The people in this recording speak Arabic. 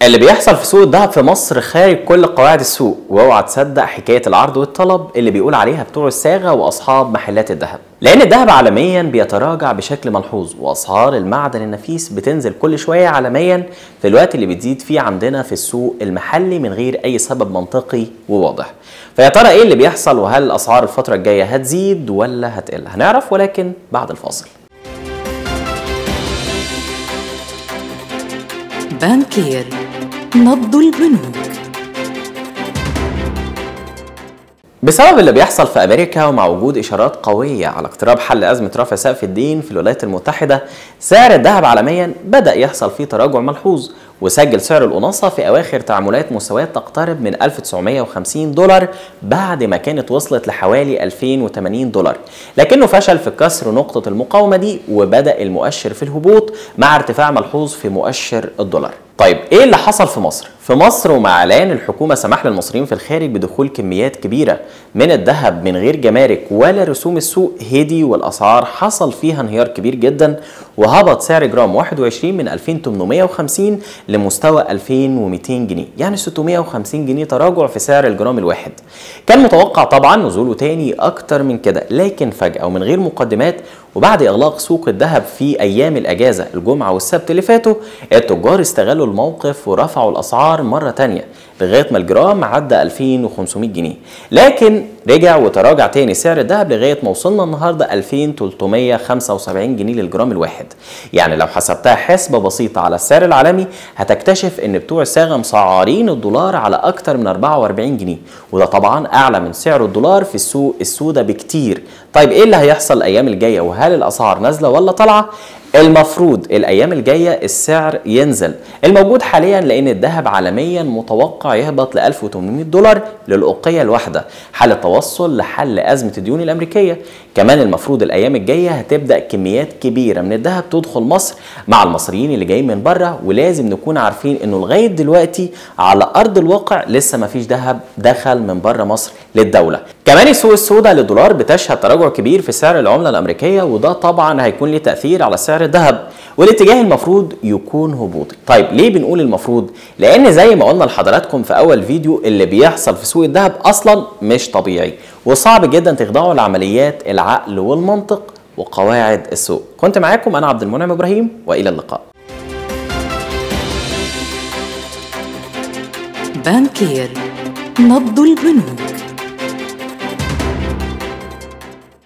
اللي بيحصل في سوق الذهب في مصر خارج كل قواعد السوق، واوعى تصدق حكايه العرض والطلب اللي بيقول عليها بتوع الصاغه واصحاب محلات الذهب، لان الذهب عالميا بيتراجع بشكل ملحوظ، واسعار المعدن النفيس بتنزل كل شويه عالميا في الوقت اللي بتزيد فيه عندنا في السوق المحلي من غير اي سبب منطقي وواضح. فيا ترى ايه اللي بيحصل، وهل الاسعار الفتره الجايه هتزيد ولا هتقل؟ هنعرف ولكن بعد الفاصل. بانكير، نبض البنوك. بسبب اللي بيحصل في أمريكا ومع وجود إشارات قوية على اقتراب حل أزمة رفع سقف الدين في الولايات المتحدة، سعر الذهب عالميا بدأ يحصل فيه تراجع ملحوظ، وسجل سعر الأونصة في أواخر تعاملات مستويات تقترب من 1950 دولار بعد ما كانت وصلت لحوالي 2080 دولار، لكنه فشل في كسر نقطة المقاومة دي، وبدأ المؤشر في الهبوط مع ارتفاع ملحوظ في مؤشر الدولار. طيب ايه اللي حصل في مصر؟ في مصر ومع اعلان الحكومه سماح للمصريين في الخارج بدخول كميات كبيره من الذهب من غير جمارك ولا رسوم، السوق هدي والاسعار حصل فيها انهيار كبير جدا، وهبط سعر جرام 21 من 2850 لمستوى 2200 جنيه، يعني 650 جنيه تراجع في سعر الجرام الواحد. كان متوقع طبعا نزوله تاني اكتر من كده، لكن فجأة ومن غير مقدمات وبعد اغلاق سوق الذهب في ايام الاجازه الجمعه والسبت اللي فاتوا، التجار استغلوا الموقف ورفعوا الاسعار مره تانيه لغايه ما الجرام عدى 2500 جنيه، لكن رجع وتراجع تاني سعر الذهب لغايه ما وصلنا النهارده 2375 جنيه للجرام الواحد. يعني لو حسبتها حسبه بسيطه على السعر العالمي هتكتشف ان بتوع الصاغه مسعرين الدولار على اكتر من 44 جنيه، وده طبعا اعلى من سعر الدولار في السوق السوداء بكتير. طيب ايه اللي هيحصل الايام الجايه، وهل الاسعار نازله ولا طالعه؟ المفروض الايام الجايه السعر ينزل الموجود حاليا، لان الذهب عالميا متوقع يهبط ل 1800 دولار للاوقيه الواحده حال التوصل لحل ازمه الديون الامريكيه. كمان المفروض الايام الجايه هتبدا كميات كبيره من الذهب تدخل مصر مع المصريين اللي جايين من بره، ولازم نكون عارفين انه لغايه دلوقتي على ارض الواقع لسه ما فيش ذهب دخل من بره مصر للدوله. كمان السوق السوداء للدولار بتشهد تراجع كبير في سعر العمله الامريكيه، وده طبعا هيكون له تاثير على سعر الذهب، والاتجاه المفروض يكون هبوطي. طيب ليه بنقول المفروض؟ لان زي ما قلنا لحضراتكم في اول فيديو، اللي بيحصل في سوق الذهب اصلا مش طبيعي، وصعب جدا تخضعوا لعمليات العقل والمنطق وقواعد السوق. كنت معاكم انا عبد المنعم ابراهيم، والى اللقاء. بانكير، نبض البنوك.